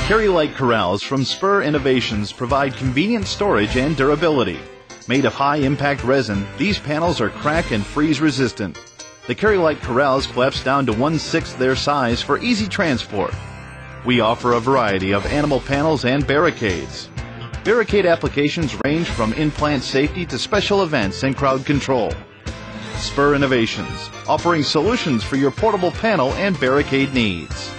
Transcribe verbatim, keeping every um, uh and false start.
Carry-Lite corrals from Spur Innovations provide convenient storage and durability. Made of high-impact resin, these panels are crack and freeze resistant. The Carry-Lite corrals collapse down to one-sixth their size for easy transport. We offer a variety of animal panels and barricades. Barricade applications range from in-plant safety to special events and crowd control. Spur Innovations, offering solutions for your portable panel and barricade needs.